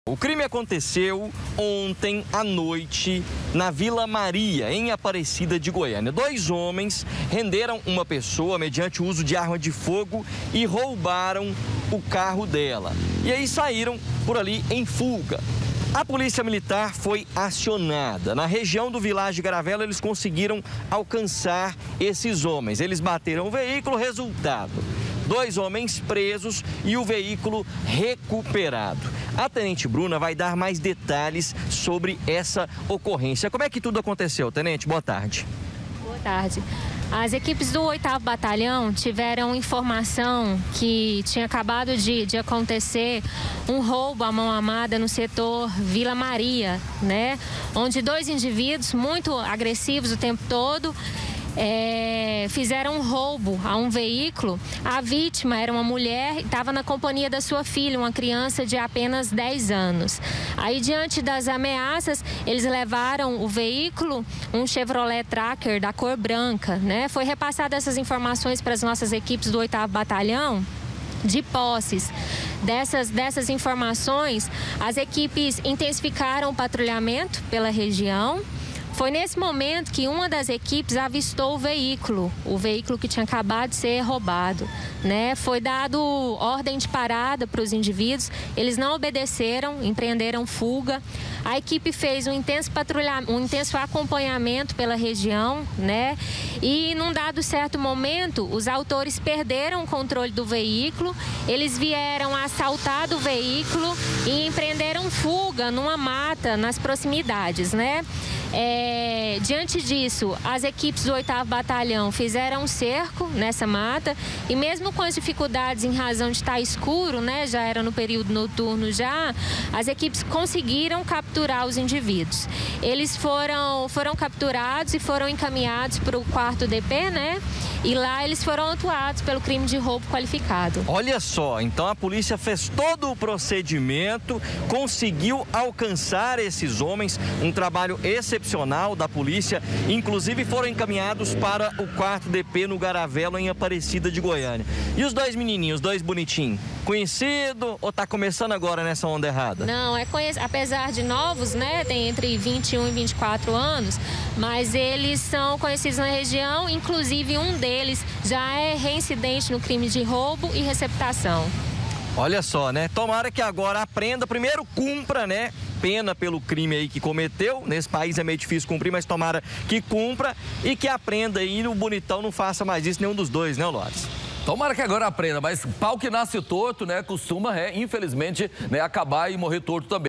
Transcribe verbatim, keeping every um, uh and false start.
O crime aconteceu ontem à noite na Vila Maria, em Aparecida de Goiânia. Dois homens renderam uma pessoa mediante o uso de arma de fogo e roubaram o carro dela. E aí saíram por ali em fuga. A polícia militar foi acionada. Na região do Vilagem Garavelo, eles conseguiram alcançar esses homens. Eles bateram o veículo, resultado: dois homens presos e o veículo recuperado. A Tenente Bruna vai dar mais detalhes sobre essa ocorrência. Como é que tudo aconteceu, Tenente? Boa tarde. Boa tarde. As equipes do oitavo Batalhão tiveram informação que tinha acabado de, de acontecer um roubo à mão armada no setor Vila Maria, né? Onde dois indivíduos muito agressivos o tempo todo É, fizeram um roubo a um veículo. A vítima era uma mulher e estava na companhia da sua filha, uma criança de apenas dez anos. Aí, diante das ameaças, eles levaram o veículo, um Chevrolet Tracker da cor branca, né? Foi repassada essas informações para as nossas equipes do oitavo Batalhão. De posses dessas, dessas informações, as equipes intensificaram o patrulhamento pela região. Foi nesse momento que uma das equipes avistou o veículo, o veículo que tinha acabado de ser roubado, né? Foi dado ordem de parada para os indivíduos, eles não obedeceram, empreenderam fuga. A equipe fez um intenso patrulhamento, um intenso acompanhamento pela região, né? E num dado certo momento, os autores perderam o controle do veículo, eles vieram assaltar do veículo e empreenderam fuga numa mata nas proximidades, né? É, diante disso, as equipes do oitavo Batalhão fizeram um cerco nessa mata e mesmo com as dificuldades em razão de estar escuro, né, já era no período noturno já, as equipes conseguiram capturar os indivíduos. Eles foram, foram capturados e foram encaminhados para o quarto D P, né? E lá eles foram autuados pelo crime de roubo qualificado. Olha só, então a polícia fez todo o procedimento, conseguiu alcançar esses homens, um trabalho excepcional da polícia, inclusive foram encaminhados para o quarto D P no Garavelo, em Aparecida de Goiânia. E os dois menininhos, dois bonitinhos, conhecido ou tá começando agora nessa onda errada? Não, é conhecido, apesar de novos, né, tem entre vinte e um e vinte e quatro anos, mas eles são conhecidos na região, inclusive um deles Eles já é reincidente no crime de roubo e receptação. Olha só, né? Tomara que agora aprenda, primeiro cumpra, né? Pena pelo crime aí que cometeu. Nesse país é meio difícil cumprir, mas tomara que cumpra e que aprenda aí. O bonitão não faça mais isso, nenhum dos dois, né, Loares? Tomara que agora aprenda, mas pau que nasce torto, né? Costuma, é, infelizmente, né, acabar e morrer torto também.